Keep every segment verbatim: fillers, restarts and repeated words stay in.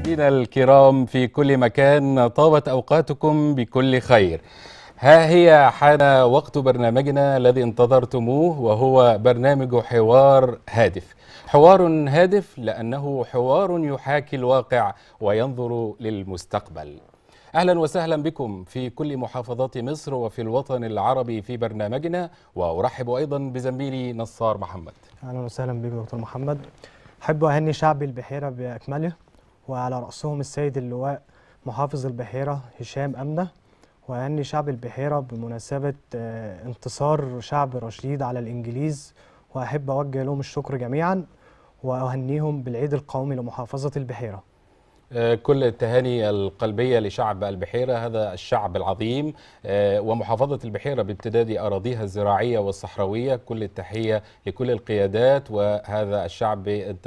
مشاهدينا الكرام في كل مكان، طابت أوقاتكم بكل خير. ها هي حان وقت برنامجنا الذي انتظرتموه، وهو برنامج حوار هادف. حوار هادف لأنه حوار يحاكي الواقع وينظر للمستقبل. أهلا وسهلا بكم في كل محافظات مصر وفي الوطن العربي في برنامجنا، وأرحب أيضا بزميلي نصار محمد. أهلا وسهلا بك دكتور محمد. أحب أهني شعب البحيرة بأكمله، وعلى رأسهم السيد اللواء محافظ البحيرة هشام أمنة، وأهني شعب البحيرة بمناسبة انتصار شعب رشيد على الإنجليز، وأحب أوجه لهم الشكر جميعا وأهنيهم بالعيد القومي لمحافظة البحيرة. كل التهاني القلبية لشعب البحيرة، هذا الشعب العظيم، ومحافظة البحيرة بامتداد أراضيها الزراعية والصحراوية. كل التحية لكل القيادات وهذا الشعب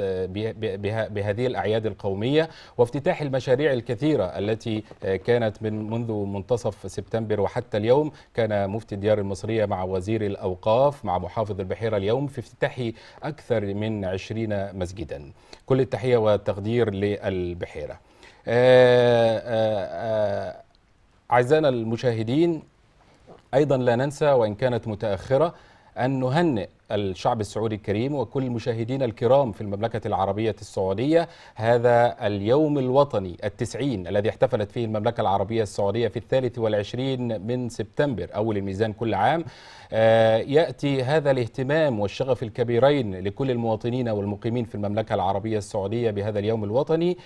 بهذه الأعياد القومية وافتتاح المشاريع الكثيرة التي كانت من منذ منتصف سبتمبر وحتى اليوم. كان مفتي ديار المصرية مع وزير الأوقاف مع محافظ البحيرة اليوم في افتتاح أكثر من عشرين مسجدا. كل التحية والتقدير للبحيرة. آآ آآ أعزائنا المشاهدين، أيضا لا ننسى وإن كانت متأخرة أن نهنئ الشعب السعودي الكريم وكل مشاهدينا الكرام في المملكة العربية السعودية هذا اليوم الوطني التسعين الذي احتفلت فيه المملكة العربية السعودية في الثالث والعشرين من سبتمبر أول الميزان كل عام. يأتي هذا الاهتمام والشغف الكبيرين لكل المواطنين والمقيمين في المملكة العربية السعودية بهذا اليوم الوطني،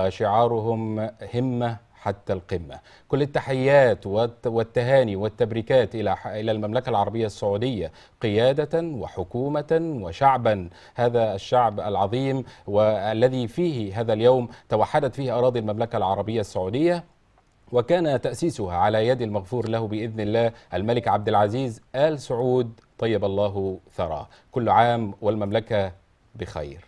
وشعارهم همة حتى القمة. كل التحيات والتهاني والتبريكات إلى إلى المملكة العربية السعودية قيادة وحكومة وشعبا، هذا الشعب العظيم والذي فيه هذا اليوم توحدت فيه أراضي المملكة العربية السعودية، وكان تأسيسها على يد المغفور له بإذن الله الملك عبد العزيز آل سعود طيب الله ثراه. كل عام والمملكة بخير.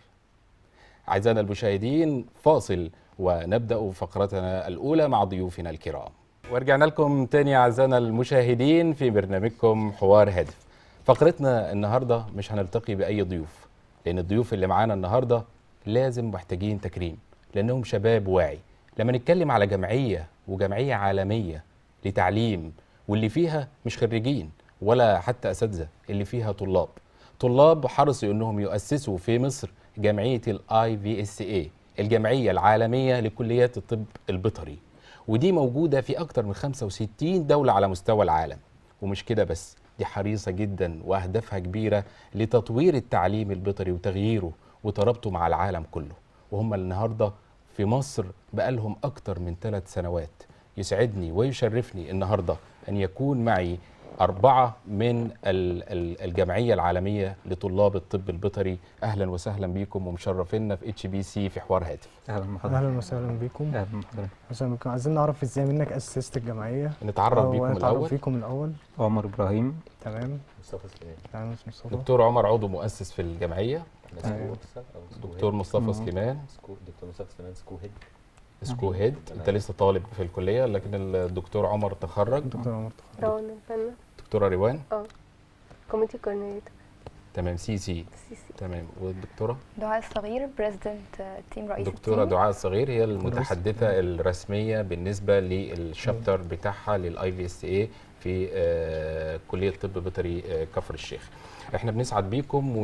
أعزائنا المشاهدين، فاصل ونبدأ فقرتنا الأولى مع ضيوفنا الكرام. ورجعنا لكم تاني أعزائنا المشاهدين في برنامجكم حوار هادف. فقرتنا النهاردة مش هنلتقي بأي ضيوف، لأن الضيوف اللي معانا النهاردة لازم محتاجين تكريم، لأنهم شباب واعي. لما نتكلم على جمعية وجمعية عالمية لتعليم، واللي فيها مش خريجين ولا حتى أساتذة، اللي فيها طلاب طلاب حرصوا أنهم يؤسسوا في مصر جمعية الاي في اس اي، الجمعية العالمية لكليات الطب البيطري، ودي موجودة في أكتر من خمسة وستين دولة على مستوى العالم. ومش كده بس، دي حريصة جدا وأهدافها كبيرة لتطوير التعليم البيطري وتغييره وترابطه مع العالم كله. وهم النهاردة في مصر بقالهم أكتر من ثلاث سنوات. يسعدني ويشرفني النهاردة أن يكون معي أربعة من الجمعية العالمية لطلاب الطب البيطري. أهلا وسهلا بكم ومشرفينا في اتش بي سي في حوار هاتف. أهلا بحضرتك. أهلا وسهلا بكم. أهلا بحضرتك. وسهلا بكم. عايزين نعرف إزاي منك أسست الجمعية. نتعرف بكم الأول. نتعرف بكم الأول. عمر إبراهيم. تمام. مصطفى سليمان. تمام مصطفى. دكتور عمر عضو مؤسس في الجمعية. أيوة. دكتور مصطفى سليمان. دكتور مصطفى سليمان سكو هيد. سكو هيد. أنت لسه طالب في الكلية، لكن الدكتور عمر تخرج. دكتور عمر تخرج. روان الفنة. دكتورة روان. اه كوميتي كورنيتور. تمام. سي سي. سي سي. تمام. والدكتورة دعاء الصغير بريزيدنت تيم رئيس دكتورة دعاء الصغير هي المتحدثة الرسمية بالنسبة للشابتر بتاعها للاي في اس اي في آه كلية طب بيطري آه كفر الشيخ. احنا بنسعد بيكم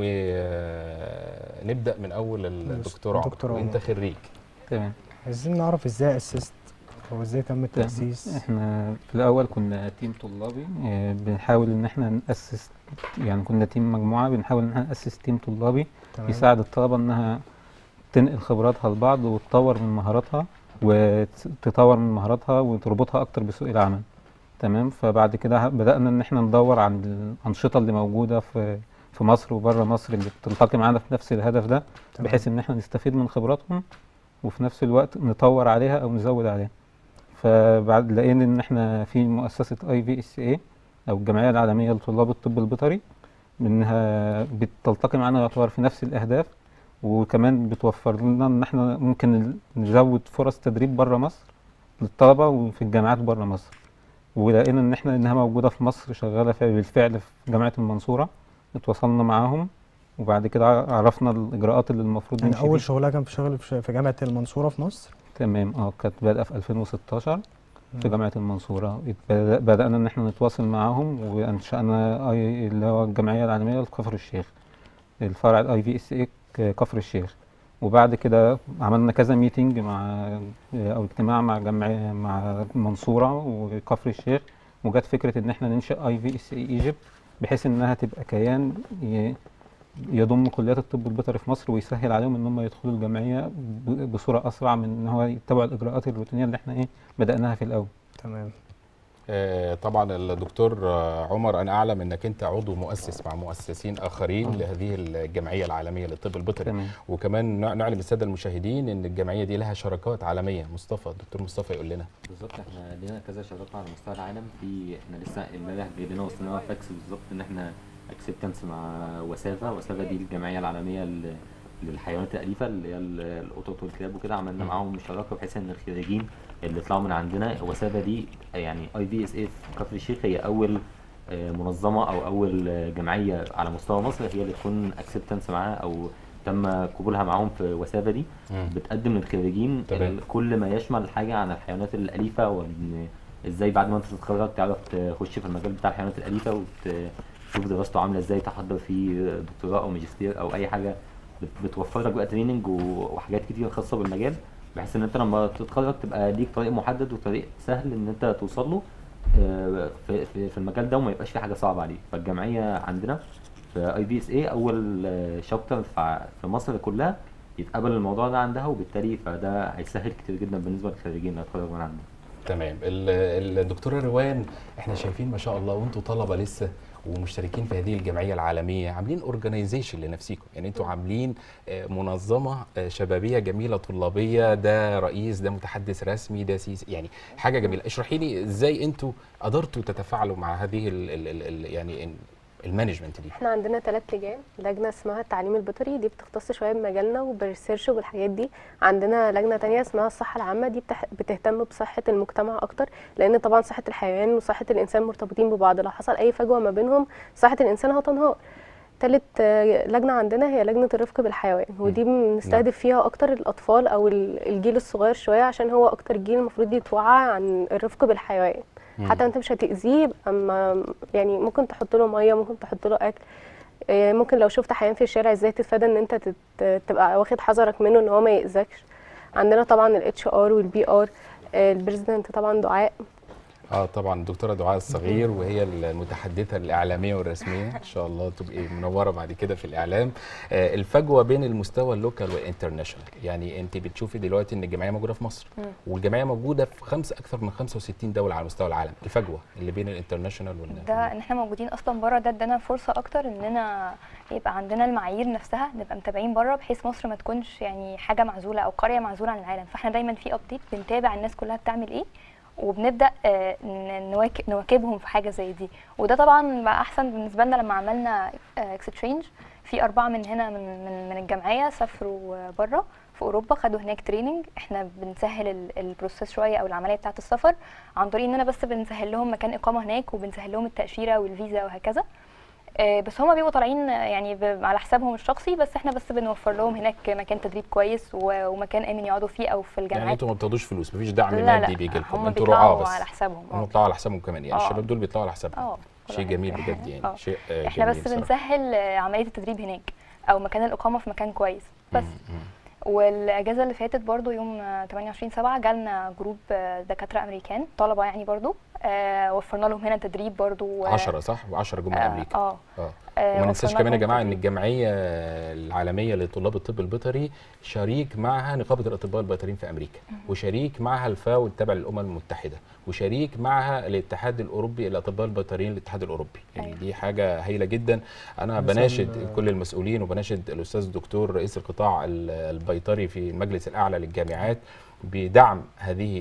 ونبدأ من اول الدكتور عمر. وانت خريج. تمام. عايزين نعرف ازاي اسست هو ازاي تم التأسيس. احنا في الاول كنا تيم طلابي، اه بنحاول ان احنا نأسس، يعني كنا تيم مجموعة بنحاول ان احنا نأسس تيم طلابي تمام. يساعد الطلبة انها تنقل خبراتها لبعض وتطور من مهاراتها وتطور من مهاراتها وتربطها اكتر بسوق العمل. تمام. فبعد كده بدأنا ان احنا ندور عن الانشطة اللي موجودة في في مصر وبره مصر اللي بتلتقي معانا في نفس الهدف ده تمام. بحيث ان احنا نستفيد من خبراتهم وفي نفس الوقت نطور عليها او نزود عليها. فبعد لقينا ان احنا في مؤسسه اي في اس اي او الجمعيه العالميه لطلاب الطب البيطري، منها بتلتقي معانا يعتبر في نفس الاهداف، وكمان بتوفر لنا ان احنا ممكن نزود فرص تدريب بره مصر للطلبه وفي الجامعات بره مصر. ولقينا ان احنا انها موجوده في مصر شغاله بالفعل في جامعه المنصوره، اتواصلنا معاهم وبعد كده عرفنا الاجراءات اللي المفروض يعني نمشي اول بيه. شغلها كان في شغل في جامعه المنصوره في مصر. تمام اه كانت بادئه في ألفين وستاشر في جامعه المنصوره. اتبدأ- بدانا ان احنا نتواصل معاهم وانشانا اي اللي هو الجمعيه العالميه لكفر الشيخ، الفرع الاي في اس اي كفر الشيخ. وبعد كده عملنا كذا ميتنج مع او اجتماع مع جمعيه مع المنصوره وكفر الشيخ، وجت فكره ان احنا ننشئ اي في اس اي ايجيبت بحيث انها تبقى كيان ي- يضم كليات الطب البيطري في مصر ويسهل عليهم ان هم يدخلوا الجمعيه ب- بصوره اسرع من ان هو يتبعوا الاجراءات الروتينيه اللي احنا ايه بداناها في الاول. تمام. آه، طبعا الدكتور آه، عمر، انا اعلم انك انت عضو مؤسس مع مؤسسين اخرين آه. لهذه الجمعيه العالميه للطب البيطري، تمام. وكمان نع- نعلم الساده المشاهدين ان الجمعيه دي لها شراكات عالميه. مصطفى، الدكتور مصطفى يقول لنا. بالظبط، احنا لينا كذا شراكه على مستوى العالم. في احنا لسه امبارح جاي لنا وصلنا فاكس بالظبط ان احنا اكسبتنس مع وسافا. وسافا دي الجمعيه العالميه ل- للحيوانات الاليفه اللي هي ال- القطط والكلاب وكده. عملنا معاهم شراكه بحيث ان الخريجين اللي طلعوا من عندنا. وسافا دي يعني اي في اس اي في كفر الشيخ هي اول آه، منظمه او اول آه، جمعيه على مستوى مصر هي اللي تكون اكسبتنس معاها او تم قبولها معاهم في وسافا دي. مم. بتقدم للخريجين تمام. ال- كل ما يشمل حاجه عن الحيوانات الاليفه، وان ازاي بعد ما انت تتخرج تعرف تخش في المجال بتاع الحيوانات الاليفه وتشوف دراسته عامله ازاي، تحضر فيه دكتوراه او ماجستير او اي حاجه. بت- بتوفر لك بقى تريننج و- وحاجات كتير خاصه بالمجال، بحيث ان انت لما تتخرج تبقى ليك طريق محدد وطريق سهل ان انت توصل له آه، في في في المجال ده، وما يبقاش في حاجه صعبه عليك. فالجمعيه عندنا في اي بي اس اي اول شابتر في مصر كلها يتقبل الموضوع ده عندها، وبالتالي فده هيسهل كتير جدا بالنسبه للخريجين اللي هيتخرجوا من عندنا. تمام. ال- الدكتوره روان، احنا شايفين ما شاء الله وانتم طلبه لسه ومشتركين في هذه الجمعيه العالميه، عاملين اورجانيزيشن لنفسيكم، يعني انتوا عاملين آه، منظمه آه، شبابيه جميله طلابيه، ده رئيس، ده متحدث رسمي، ده سيسي، يعني حاجه جميله. اشرحي لي ازاي انتوا قدرتوا تتفاعلوا مع هذه ال ال ال ال يعني المانجمنت دي. احنا عندنا ثلاث لجان. لجنه اسمها التعليم البيطري، دي بتختص شويه بمجالنا وبالريسيرش والحاجات دي. عندنا لجنه تانية اسمها الصحه العامه، دي بتح... بتهتم بصحه المجتمع اكتر، لان طبعا صحه الحيوان وصحه الانسان مرتبطين ببعض، لو حصل اي فجوه ما بينهم صحه الانسان هتنهار. تالت آه، لجنه عندنا هي لجنه الرفق بالحيوان، ودي بنستهدف فيها اكتر الاطفال او ال- الجيل الصغير شويه، عشان هو اكتر جيل المفروض يتوعى عن الرفق بالحيوان. حتى انت مش هتاذيه، اما يعني ممكن تحط له ميه، ممكن تحط له اكل، إيه، ممكن لو شفت حيوان في الشارع ازاي تتفادى ان انت تت- تبقى واخد حذرك منه ان هو ما يأذكش. عندنا طبعا الاتش ار والبي ار. البريزيدنت طبعا دعاء. اه طبعا الدكتوره دعاء الصغير، وهي المتحدثه الاعلاميه والرسميه، ان شاء الله تبقي منوره بعد كده في الاعلام. آه الفجوه بين المستوى اللوكال والانترناشونال، يعني انت بتشوفي دلوقتي ان الجمعيه موجوده في مصر، والجمعيه موجوده في خمسه اكثر من خمسه وستين دوله على مستوى العالم. الفجوه اللي بين الانترناشونال وال ده ان احنا موجودين اصلا بره، ده ادانا فرصه اكتر اننا يبقى عندنا المعايير نفسها، نبقى متابعين بره، بحيث مصر ما تكونش يعني حاجه معزوله او قريه معزوله عن العالم. فاحنا دايما في ابديت، بنتابع الناس كلها بتعمل ايه، وبنبدا آه، ن- نواك- نواكبهم في حاجه زي دي. وده طبعا بقى احسن بالنسبه لنا لما عملنا اكستشينج. في اربعه من هنا من من, من الجمعيه سافروا بره في اوروبا، خدوا هناك تريننج. احنا بنسهل ال- البروسيس شويه او العمليه بتاعه السفر عن طريق اننا بس بنسهل لهم مكان اقامه هناك، وبنسهل لهم التاشيره والفيزا وهكذا. آه، بس هما بيبقوا طالعين آه، يعني ب- على حسابهم الشخصي، بس احنا بس بنوفر لهم هناك مكان تدريب كويس و- ومكان امن يقعدوا فيه او في الجامعات. يعني انتوا ما بتاخدوش فلوس، مفيش دعم لا مادي لا، بيجي لكم، هم انتوا رعاه بيطلعوا بس. على حسابهم. هم اه بيطلعوا على حسابهم كمان، يعني آه. الشباب دول بيطلعوا على حسابهم. اه شيء جميل بجد، يعني آه. شيء آه، احنا جميل بس صراحة. بنسهل آه، عمليه التدريب هناك او مكان الاقامه في مكان كويس بس. مم، مم. والاجازه اللي فاتت برضو يوم آه، تمانية وعشرين سبعة جالنا جروب آه، دكاتره امريكان طلبه يعني برضو، آه، وفرنا لهم هنا تدريب برضو. آه، عشرة صح؟ و10 جم من آه، امريكا. اه اه آه، وما ننساش وفرنا كمان يا لهم جماعه ان تدريب. الجمعيه العالميه لطلاب الطب البيطري شريك معها نقابه الاطباء البيطريين في امريكا، وشريك معها الفاو التابع للامم المتحده، وشريك معها الاتحاد الاوروبي للاطباء البيطريين الاتحاد الاوروبي. يعني أيوة. دي حاجه هايله جدا. انا مثلاً بناشد كل المسؤولين، وبناشد الاستاذ الدكتور رئيس القطاع ال- البيطري في المجلس الاعلى للجامعات بدعم هذه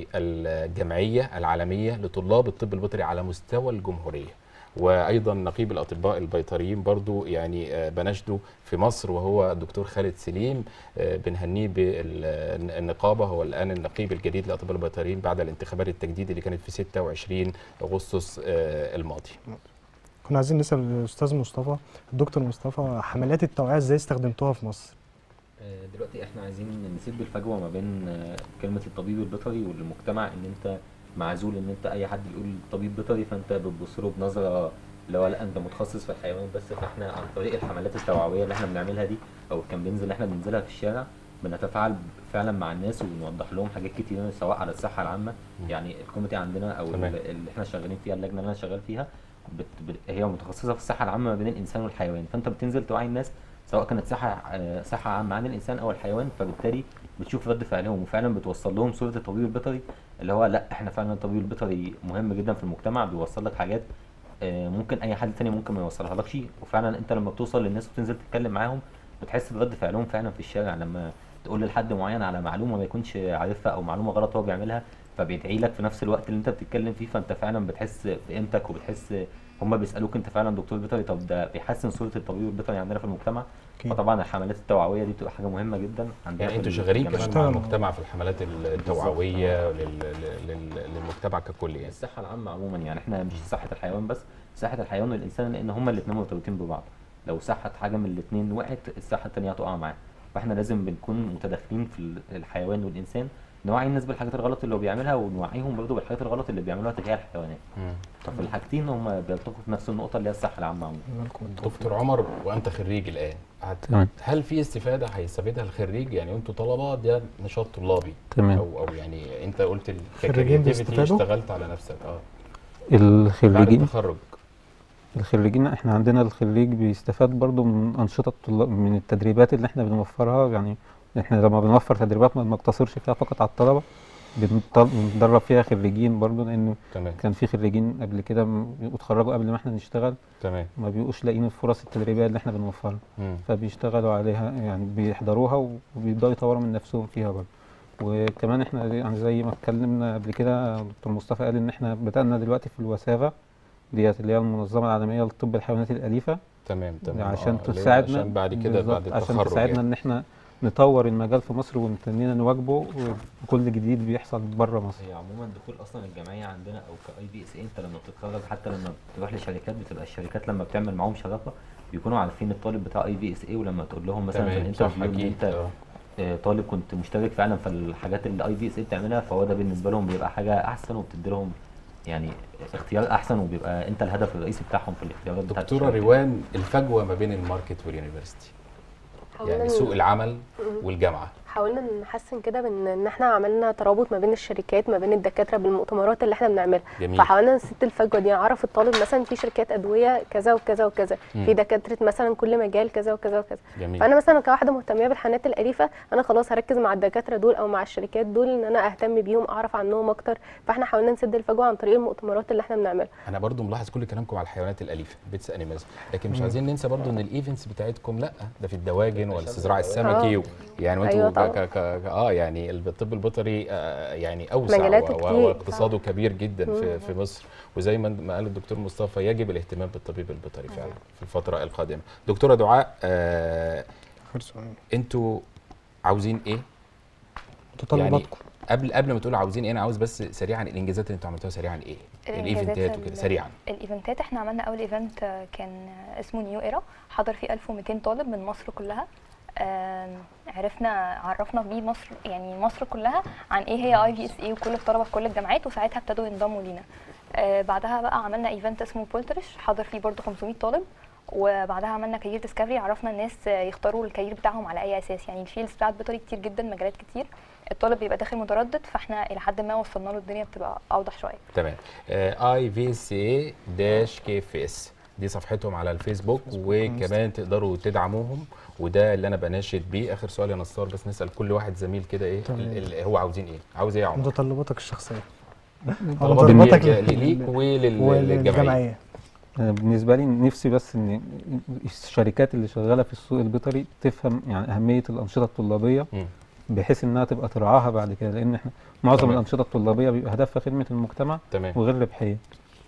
الجمعيه العالميه لطلاب الطب البيطري على مستوى الجمهوريه. وايضا نقيب الاطباء البيطريين برضو يعني آه، بنشده في مصر، وهو الدكتور خالد سليم، آه، بنهنيه بالنقابه، هو الان النقيب الجديد للاطباء البيطريين بعد الانتخابات التجديد اللي كانت في ستة وعشرين اغسطس آه، الماضي. كنا عايزين نسال الاستاذ مصطفى، الدكتور مصطفى، حملات التوعيه ازاي استخدمتوها في مصر؟ آه، دلوقتي احنا عايزين نسد الفجوه ما بين آه، كلمه الطبيب البيطري والمجتمع، ان انت معزول، ان انت اي حد يقول طبيب بيطري فانت بتبص له بنظره اللي هو لا انت متخصص في الحيوانات بس. فاحنا عن طريق الحملات التوعويه اللي احنا بنعملها دي او الكامبينز اللي احنا بننزلها في الشارع بنتفاعل فعلا مع الناس وبنوضح لهم حاجات كتير سواء على الصحه العامه. يعني الكوميتي عندنا او تمام. اللي احنا شغالين فيها، اللجنه اللي انا شغال فيها بت... بت... هي متخصصه في الصحه العامه ما بين الانسان والحيوان. فانت بتنزل توعي الناس سواء كانت صحه آه، صحه عامه عن الانسان او الحيوان، فبالتالي بتشوف رد فعلهم وفعلا بتوصل لهم صوره الطبيب البيطري اللي هو لا احنا فعلا الطبيب البيطري مهم جدا في المجتمع، بيوصل لك حاجات آه، ممكن اي حد تاني ممكن ما يوصلها لكش. وفعلا انت لما بتوصل للناس وتنزل تتكلم معاهم بتحس برد فعلهم فعلا في الشارع. لما تقول لحد معين على معلومه ما يكونش عارفها او معلومه غلط هو بيعملها فبيدعي لك في نفس الوقت اللي انت بتتكلم فيه، فانت فعلا بتحس بقيمتك وبتحس هم بيسالوك انت فعلا دكتور بيطري. طب ده بيحسن صوره الطبيب البيطري عندنا في المجتمع. أكيد. فطبعا الحملات التوعويه دي بتبقى حاجه مهمه جدا عندنا. يعني في انتوا شغالين كمان الجامعات. مع اشتغلوا. المجتمع في الحملات التوعويه لل- لل- لل- للمجتمع ككل يعني. الصحه العامه عموما، يعني احنا مش صحه الحيوان بس، صحه الحيوان والانسان، لان هما الاثنين مرتبطين ببعض. لو صحه حاجه من الاثنين وقعت الصحه الثانيه هتقع معاه. فاحنا لازم بنكون متداخلين في ال- الحيوان والانسان، نوعي الناس بالحاجات الغلط اللي هو بيعملها ونوعيهم برضه بالحاجات الغلط اللي بيعملوها تجاه الحيوانات. مم. ففي الحاجتين هم بيلتقوا في نفس النقطه اللي هي الصحه العامه عموما. دكتور عمر، وانت خريج الان، هت- تمام. هل في استفاده هيستفيدها الخريج؟ يعني انتوا طلبه ده نشاط طلابي تمام. او او يعني انت قلت ال- خريجين كcreativity بيستفادوا؟ اشتغلت على نفسك اه بعد الخريجين التخرج. الخريجين احنا عندنا الخريج بيستفاد برضو من أنشطة الطلاب، من التدريبات اللي احنا بنوفرها. يعني احنا لما بنوفر تدريبات ما بنقتصرش فيها فقط على الطلبة، بنط- بندرب فيها خريجين برضو، لأنه تمام كان في خريجين قبل كده م- اتخرجوا قبل ما احنا نشتغل، تمام. ما بيبقوش لاقيين الفرص التدريبية اللي احنا بنوفرها، مم. فبيشتغلوا عليها، يعني بيحضروها وبيبدأوا يطوروا من نفسهم فيها برضو. وكمان احنا زي- يعني زي ما اتكلمنا قبل كده، دكتور مصطفى قال ان احنا بدأنا دلوقتي في الوسافة ديت اللي هي المنظمة العالمية لطب الحيوانات الأليفة، تمام تمام عشان آه، اللي هي تساعدنا عشان بعد كده بعد بالظبط، عشان التخرج تساعدنا يعني. ان احنا نطور المجال في مصر ونتنينا نواجهه بكل جديد بيحصل بره مصر. هي عموما دخول اصلا الجمعيه عندنا او كاي بي اس اي، انت لما بتتخرج حتى لما بتروح لشركات بتبقى الشركات لما بتعمل معاهم شراكه بيكونوا عارفين الطالب بتاع اي بي اس اي، ولما تقول لهم مثلا في تمام صح الانترفيو ان اكيد انت آه. آه، طالب كنت مشترك فعلا في الحاجات اللي اي بي اس اي بتعملها، فهو ده بالنسبه لهم بيبقى حاجه احسن وبتدي لهم يعني اختيار احسن، وبيبقى انت الهدف الرئيسي بتاعهم في الاختيارات بتاعت دكتوره الشركات. روان، الفجوه ما بين الماركت واليونيفرسيتي، يعني حاولنا سوق العمل والجامعه. حاولنا نحسن كده بان ان احنا عملنا ترابط ما بين الشركات ما بين الدكاتره بالمؤتمرات اللي احنا بنعملها. جميل. فحاولنا نسد الفجوه دي، نعرف الطالب مثلا في شركات ادويه كذا وكذا وكذا، مم. في دكاتره مثلا كل مجال كذا وكذا وكذا. جميل. فانا مثلا كواحده مهتميه بالحيوانات الاليفه، انا خلاص هركز مع الدكاتره دول او مع الشركات دول ان انا اهتم بيهم، اعرف عنهم اكتر. فاحنا حاولنا نسد الفجوه عن طريق المؤتمرات اللي احنا بنعملها. انا برضو ملاحظ كل كلامكم على الحيوانات الاليفه بيتس انيمالز، لكن مش عايزين ننسى برضو ان الايفنتس بتاعتكم لا ده في الدواجن والاستزراع السمكي آه. و... يعني وانتوا أيوة ك... طبعاً. ك... ك... اه يعني الطب البيطري آه يعني اوسع مجالاته و... كتير. و... واقتصاده كبير جدا في مم. في مصر، وزي ما ما قال الدكتور مصطفى يجب الاهتمام بالطبيب البيطري فعلا في الفتره القادمه. دكتوره دعاء، آه آخر سؤال. انتوا عاوزين ايه؟ متطلباتكم. قبل قبل ما تقولوا عاوزين ايه، انا عاوز بس سريعا الانجازات اللي انتوا عملتوها سريعا ايه؟ الإنجازات الايفنتات وكده ال- سريعا. الايفنتات احنا عملنا اول ايفنت آه، كان آه، اسمه نيو ايرا، حضر فيه ألف ومئتين طالب من مصر كلها. آم، عرفنا عرفنا بيه مصر، يعني مصر كلها عن ايه هي اي بي اس اي، وكل الطلبه في كل الجامعات، وساعتها ابتدوا ينضموا لينا. آه، بعدها بقى عملنا ايفنت اسمه بولترش، حضر فيه برضه خمسمئة طالب. وبعدها عملنا كارير ديسكفري، عرفنا الناس آه، يختاروا الكارير بتاعهم على اي اساس. يعني الفيلدز بتاعت بيطري كتير جدا، مجالات كتير، الطالب بيبقى داخل متردد، فاحنا الى حد ما وصلنا له الدنيا بتبقى اوضح شويه. تمام. اي في سي داش كي اف اس دي صفحتهم على الفيسبوك، وكمان تقدروا تدعموهم، وده اللي انا بناشد بيه. اخر سؤال يا نصار، بس نسال كل واحد زميل كده ايه تمام. ال- ال- هو عاوزين ايه؟ عاوز ايه يا عمر؟ متطلباتك الشخصيه. طلباتك متطلباتك ليك- لل- ليك وللجمعيه. والجمعيه. أنا بالنسبة لي نفسي بس ان الشركات اللي شغالة في السوق البيطري تفهم يعني أهمية الأنشطة الطلابية، مم. بحيث انها تبقى ترعاها بعد كده، لان احنا معظم تمام. الانشطه الطلابيه بيبقى هدفها خدمه المجتمع تمام وغير ربحيه.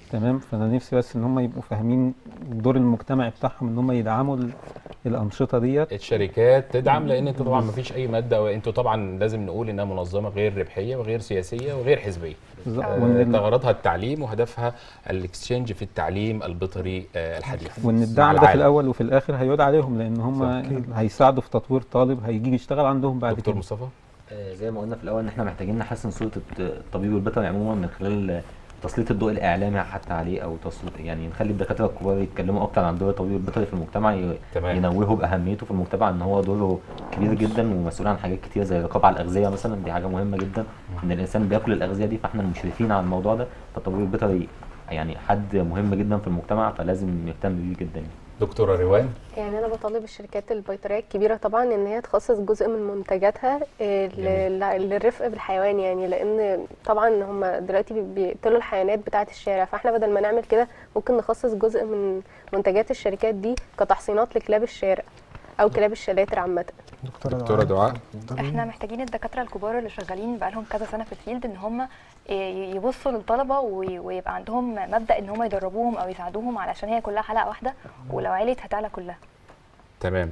تمام. فانا نفسي بس ان هم يبقوا فاهمين الدور المجتمعي بتاعهم، ان هم يدعموا ال- الانشطه ديت. الشركات تدعم، لان انت طبعا ما فيش اي ماده، وانتوا طبعا لازم نقول انها منظمه غير ربحيه وغير سياسيه وغير حزبيه. بالظبط. آه، وان ال- غرضها التعليم وهدفها الاكسشينج في التعليم البيطري آه، الحديث. وان مع الدعم ده في العالم. الاول وفي الاخر هيعود عليهم، لان هم أكيد. هيساعدوا في تطوير طالب هيجي يشتغل عندهم بعد دكتور كده. مصطفى. آه، زي ما قلنا في الاول ان احنا محتاجين نحسن صوره الت- الطبيب البيطري عموما من خلال تسليط الضوء الاعلامي حتى عليه، او تسليط يعني نخلي الدكاتره الكبار يتكلموا اكتر عن دور الطبيب البيطري في المجتمع، ي- تمام. ينوهوا باهميته في المجتمع، ان هو دوره كبير جدا ومسؤول عن حاجات كتير زي الرقابه على الاغذيه مثلا. دي حاجه مهمه جدا، ان الانسان بياكل الاغذيه دي، فاحنا المشرفين على الموضوع ده. فالطبيب البيطري يعني حد مهم جدا في المجتمع، فلازم نهتم بيه جدا يعني. دكتوره روان. يعني انا بطالب الشركات البيطريه الكبيره طبعا ان هي تخصص جزء من منتجاتها آه، ل- ل- للرفق بالحيوان، يعني لان طبعا هم دلوقتي بي- بيقتلوا الحيوانات بتاعه الشارع، فاحنا بدل ما نعمل كده ممكن نخصص جزء من منتجات الشركات دي كتحصينات لكلاب الشارع او كلاب الشلاتر عامه. دكتوره دعاء. احنا محتاجين الدكاتره الكبار اللي شغالين بقالهم كذا سنه في الفيلد ان هم يبصوا للطلبه وي- ويبقى عندهم مبدا ان هم يدربوهم او يساعدوهم، علشان هي كلها حلقه واحده، ولو عليت هتعلى كلها. تمام.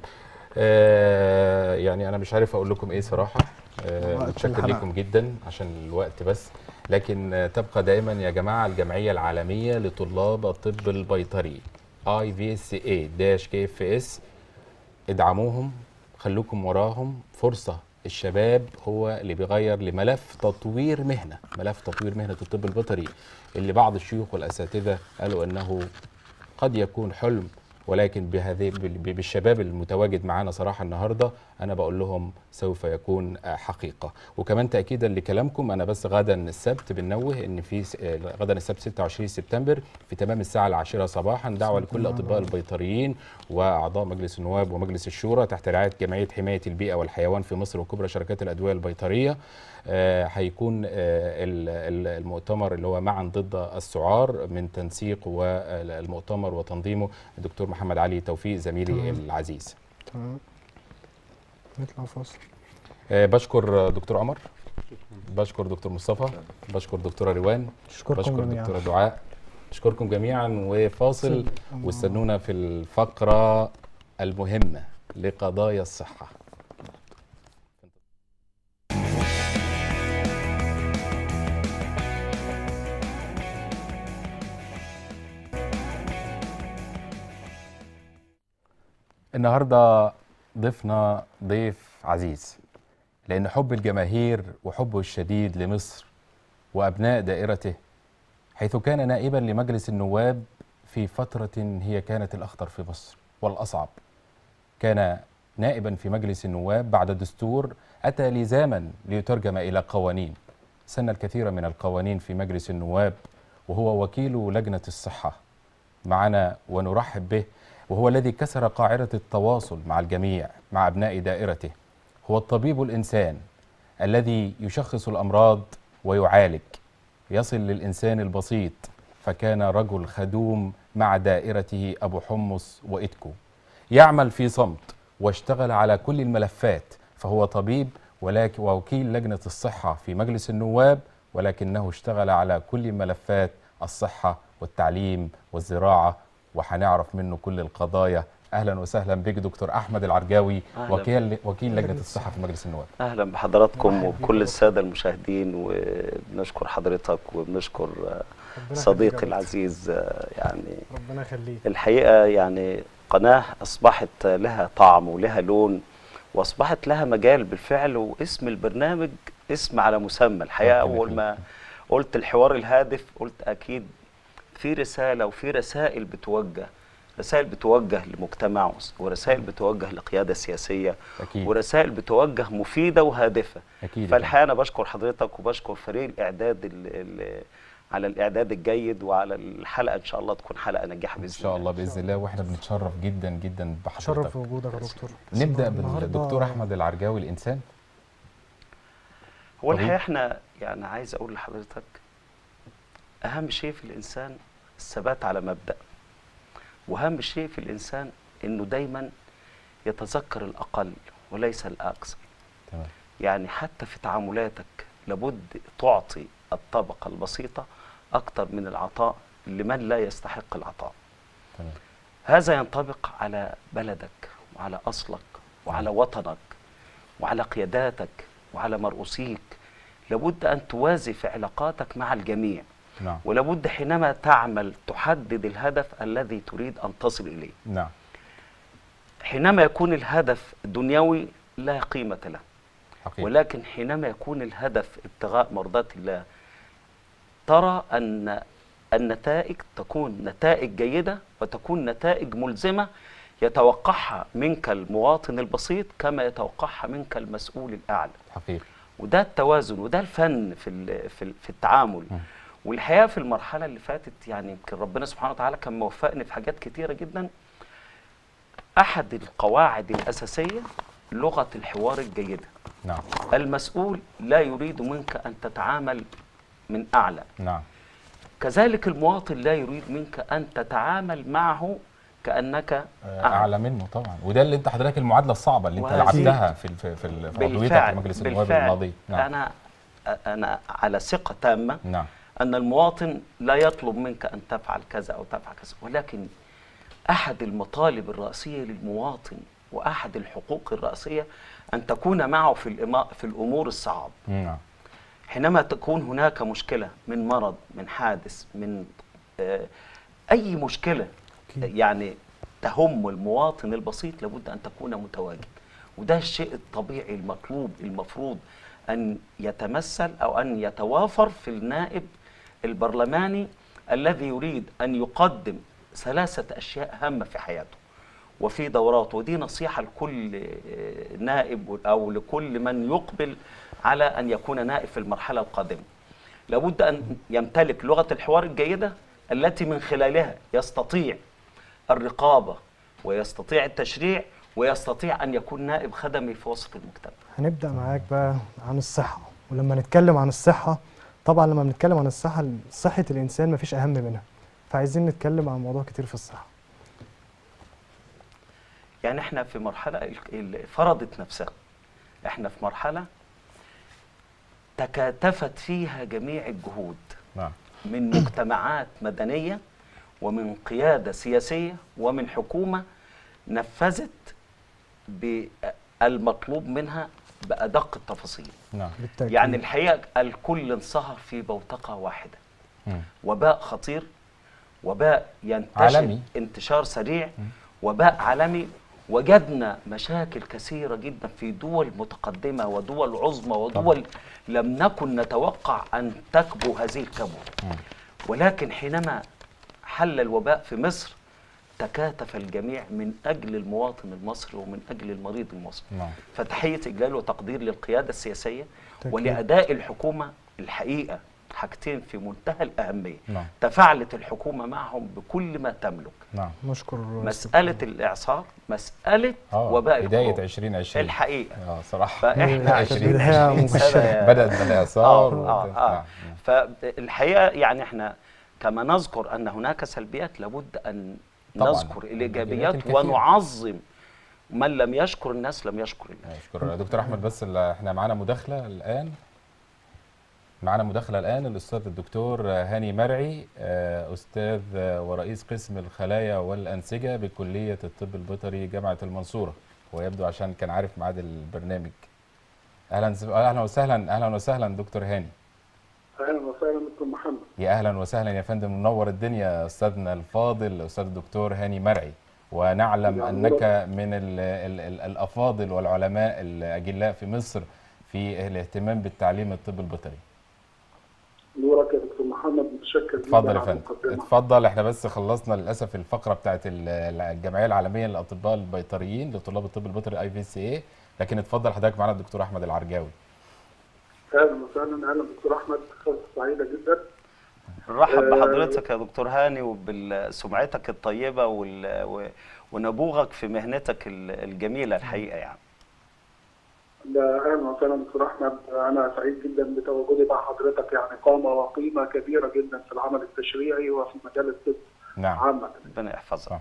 آه يعني انا مش عارف اقول لكم ايه صراحه. آه وقت متشكر الحلقة. لكم جدا عشان الوقت بس، لكن آه تبقى دائما يا جماعه الجمعيه العالميه لطلاب الطب البيطري اي في اس اي كي اف اس، ادعموهم، خلوكم وراهم. فرصه، الشباب هو اللي بيغير لملف تطوير مهنه، ملف تطوير مهنه الطب البيطري اللي بعض الشيوخ والاساتذه قالوا انه قد يكون حلم، ولكن بهذه بالشباب المتواجد معانا صراحه النهارده انا بقول لهم سوف يكون حقيقه. وكمان تاكيدا لكلامكم، انا بس غدا السبت بنوه ان في غدا السبت ستة وعشرين سبتمبر في تمام الساعه العاشرة صباحا دعوه لكل الاطباء البيطريين واعضاء مجلس النواب ومجلس الشورى تحت رعايه جمعيه حمايه البيئه والحيوان في مصر وكبرى شركات الادويه البيطريه. آه هيكون آه المؤتمر اللي هو معا ضد السعار من تنسيق والمؤتمر وتنظيمه الدكتور محمد علي توفيق زميلي تمام. العزيز. تمام. نطلع فاصل. آه بشكر دكتور عمر، بشكر دكتور مصطفى، بشكر دكتوره روان، أشكركم بشكر جميعا. دكتوره دعاء، اشكركم جميعا وفاصل، واستنونا في الفقره المهمه لقضايا الصحه. النهارده ضيفنا ضيف عزيز، لأن حب الجماهير وحبه الشديد لمصر وأبناء دائرته، حيث كان نائبا لمجلس النواب في فترة هي كانت الأخطر في مصر والأصعب. كان نائبا في مجلس النواب بعد دستور أتى لزاما ليترجم إلى قوانين، سن الكثير من القوانين في مجلس النواب، وهو وكيل لجنة الصحة معنا ونرحب به، وهو الذي كسر قاعدة التواصل مع الجميع مع أبناء دائرته. هو الطبيب الإنسان الذي يشخص الأمراض ويعالج، يصل للإنسان البسيط، فكان رجل خدوم مع دائرته أبو حمص وإتكو، يعمل في صمت واشتغل على كل الملفات، فهو طبيب ولكن ووكيل لجنة الصحة في مجلس النواب، ولكنه اشتغل على كل ملفات الصحة والتعليم والزراعة، وهنعرف منه كل القضايا. اهلا وسهلا بك دكتور احمد العرجاوي، وكيل وكيل لجنه الصحه في مجلس النواب. اهلا بحضراتكم وبكل الساده المشاهدين، وبنشكر حضرتك وبنشكر صديقي العزيز. يعني ربنا يخليك. الحقيقه يعني قناه اصبحت لها طعم ولها لون، واصبحت لها مجال بالفعل، واسم البرنامج اسم على مسمى. الحقيقه اول ما قلت الحوار الهادف قلت اكيد في رساله وفي رسائل بتوجه، رسائل بتوجه لمجتمع، ورسائل بتوجه لقيادة سياسية، أكيد. ورسائل بتوجه مفيدة وهادفة. أكيد. فالحقيقة أنا بشكر حضرتك وبشكر فريق الإعداد ال ال على الإعداد الجيد، وعلى الحلقة إن شاء الله تكون حلقة ناجحة بإذن الله. إن شاء الله بإذن الله، وإحنا بنتشرف جدا جدا بحضرتك. شرف وجودك يا دكتور. نبدأ بالدكتور أحمد العرجاوي الإنسان. هو الحقيقة إحنا يعني عايز أقول لحضرتك أهم شيء في الإنسان الثبات على مبدأ، وأهم شيء في الإنسان إنه دايما يتذكر الأقل وليس الأكثر. تمام. يعني حتى في تعاملاتك لابد تعطي الطبقة البسيطة أكثر من العطاء لمن لا يستحق العطاء. تمام. هذا ينطبق على بلدك وعلى أصلك وعلى وطنك وعلى قياداتك وعلى مرؤوسيك. لابد أن توازي في علاقاتك مع الجميع. نعم. ولابد حينما تعمل تحدد الهدف الذي تريد أن تصل إليه. نعم. حينما يكون الهدف دنيوي لا قيمة له. حقيقي. ولكن حينما يكون الهدف ابتغاء مرضات الله ترى أن النتائج تكون نتائج جيدة وتكون نتائج ملزمة يتوقعها منك المواطن البسيط كما يتوقعها منك المسؤول الأعلى. حقيقي. وده التوازن وده الفن في في في التعامل. م. والحقيقة في المرحلة اللي فاتت يعني يمكن ربنا سبحانه وتعالى كان موفقني في حاجات كتيرة جدا. أحد القواعد الأساسية لغة الحوار الجيدة. نعم. المسؤول لا يريد منك أن تتعامل من أعلى. نعم. كذلك المواطن لا يريد منك أن تتعامل معه كأنك أعلى, أعلى منه طبعا. وده اللي انت حضرتك المعادلة الصعبة اللي انت لعبتها في في في في عضويتك في مجلس النواب الماضي. نعم. أنا أنا على ثقة تامة. نعم. أن المواطن لا يطلب منك أن تفعل كذا أو تفعل كذا، ولكن أحد المطالب الرئيسية للمواطن وأحد الحقوق الرئيسية أن تكون معه في في الأمور الصعبة. نعم. حينما تكون هناك مشكلة من مرض، من حادث، من آه أي مشكلة يعني تهم المواطن البسيط لابد أن تكون متواجد. وده الشيء الطبيعي المطلوب المفروض أن يتمثل أو أن يتوافر في النائب البرلماني الذي يريد أن يقدم ثلاثة أشياء هامة في حياته وفي دوراته. ودي نصيحة لكل نائب أو لكل من يقبل على أن يكون نائب في المرحلة القادمة. لابد أن يمتلك لغة الحوار الجيدة التي من خلالها يستطيع الرقابة ويستطيع التشريع ويستطيع أن يكون نائب خدمي في وسط المجتمع. هنبدأ معاك بقى عن الصحة. ولما نتكلم عن الصحة طبعا لما بنتكلم عن الصحة صحة الإنسان مفيش أهم منها، فعايزين نتكلم عن موضوع كتير في الصحة. يعني احنا في مرحلة فرضت نفسها، احنا في مرحلة تكاتفت فيها جميع الجهود. نعم. من مجتمعات مدنية ومن قيادة سياسية ومن حكومة نفذت بالمطلوب منها بأدق التفاصيل. نعم. يعني الحقيقة الكل انصهر في بوتقة واحدة. م. وباء خطير، وباء ينتشر عالمي. انتشار سريع، م. وباء عالمي. وجدنا مشاكل كثيرة جدا في دول متقدمة ودول عظمى ودول لم نكن نتوقع أن تكبو هذه الكبوة. ولكن حينما حل الوباء في مصر تكاتف الجميع من أجل المواطن المصري ومن أجل المريض المصري. نعم. فتحية إجلال وتقدير للقيادة السياسية ولأداء الحكومة. الحقيقة حاجتين في منتهى الأهمية. نعم. تفاعلت الحكومة معهم بكل ما تملك. نعم. نشكر مسألة الإعصار، مسألة آه. وباء بداية عشرين عشرين الحقيقة. اه صراحة فإحنا عشرين عشرين سنة بدأت بالإعصار. آه. آه. آه. فالحقيقة يعني إحنا كما نذكر أن هناك سلبيات لابد أن طبعاً. نذكر الإيجابيات الكثير. ونعظم. من لم يشكر الناس لم يشكر الله. شكرا دكتور أحمد. بس احنا معانا مداخلة الآن معانا مداخلة الآن الأستاذ الدكتور هاني مرعي، أستاذ ورئيس قسم الخلايا والأنسجة بكلية الطب البيطري جامعة المنصورة، ويبدو عشان كان عارف ميعاد البرنامج. أهلا أهلا وسهلا أهلا وسهلا دكتور هاني. اهلا وسهلا دكتور محمد. يا اهلا وسهلا يا فندم، منور الدنيا استاذنا الفاضل الاستاذ الدكتور هاني مرعي، ونعلم انك من ال ال ال الافاضل والعلماء الاجلاء في مصر في الاهتمام بالتعليم الطب البيطري. نورك يا دكتور محمد، متشكر. اتفضل يا فندم اتفضل. احنا بس خلصنا للاسف الفقره بتاعت الجمعيه العالميه للاطباء البيطريين لطلاب الطب البيطري اي في سي اي، لكن اتفضل حضرتك معانا الدكتور احمد العرجاوي. اهلا وسهلا. اهلا دكتور احمد، فرصه سعيده جدا. نرحب بحضرتك يا دكتور هاني وبسمعتك الطيبه ونبوغك في مهنتك الجميله الحقيقه. يعني لا اهلا وسهلا دكتور احمد، انا سعيد جدا بتواجدي مع حضرتك. يعني قامه وقيمه كبيره جدا في العمل التشريعي وفي مجال الطب. نعم. عامه. ربنا يحفظك.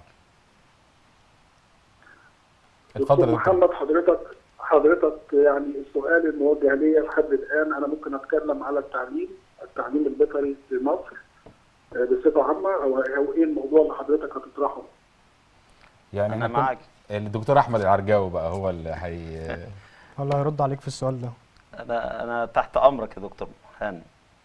دكتور محمد، حضرتك حضرتك يعني السؤال الموجه لي لحد الان، انا ممكن اتكلم على التعليم التعليم البيطري في مصر. بصفه عامه، او او ايه الموضوع اللي حضرتك هتطرحه؟ يعني انا احنا معاك. الدكتور احمد العرجاوي بقى هو اللي هي الله يرد عليك في السؤال ده. انا انا تحت امرك يا دكتور هاني.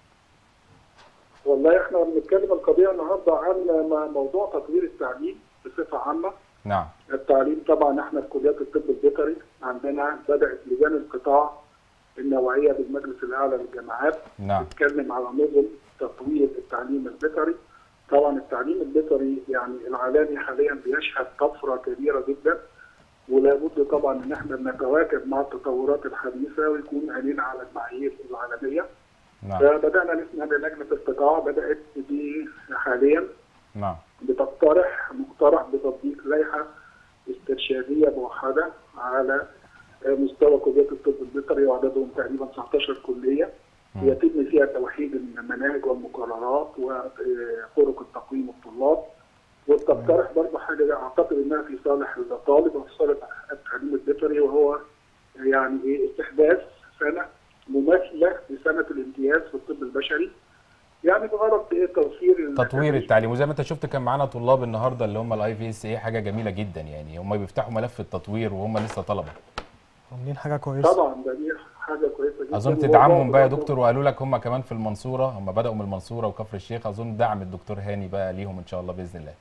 والله احنا بنتكلم القضيه النهارده عن م- موضوع تطوير التعليم بصفه عامه. نعم. التعليم طبعا احنا في كليات الطب البيطري عندنا بدات لجان القطاع النوعيه بالمجلس الاعلى للجامعات نعم. بتتكلم على نظم تطوير التعليم البيطري. طبعا التعليم البيطري يعني العالمي حاليا بيشهد طفره كبيره جدا، ولا بد طبعا ان احنا نتواكب مع التطورات الحديثه ويكون عينينا على المعايير العالميه. نعم. فبدانا نسمع ان لجنه القطاع بدات دي حاليا نعم. بتقترح مقترح بتطبيق لائحه استرشاديه موحده على مستوى كليات الطب البيطري، وعددهم تقريبا تسعتاشر كليه يتم فيها توحيد المناهج والمقررات وطرق التقويم الطلاب. وبتقترح برضه حاجه اعتقد انها في صالح الطالب وفي صالح التعليم البيطري، وهو يعني ايه استحداث سنه مماثله لسنه الامتياز في الطب البشري، يعني بغرض ايه توفير تطوير التعليم. وزي ما انت شفت كان معانا طلاب النهارده اللي هم الاي في اس اي، حاجه جميله جدا يعني، هم بيفتحوا ملف التطوير وهم لسه طلبه. عاملين حاجه كويسه. طبعا ده دي حاجه كويسه جدا. اظن تدعمهم بقى يا دكتور، وقالوا لك هم كمان في المنصوره، هم بداوا من المنصوره وكفر الشيخ، اظن دعم الدكتور هاني بقى ليهم ان شاء الله باذن الله.